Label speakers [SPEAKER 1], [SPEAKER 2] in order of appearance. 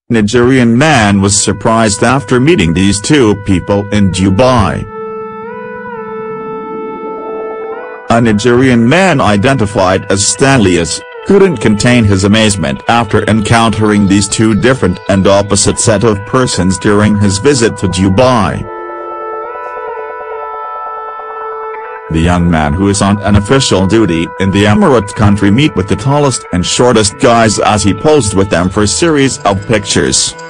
[SPEAKER 1] Nigerian man was surprised after meeting these two people in Dubai. A Nigerian man identified as Stanley Eze couldn't contain his amazement after encountering these two different and opposite set of persons during his visit to Dubai. The young man, who is on an official duty in the Emirate country, met with the tallest and shortest guys as he posed with them for a series of pictures.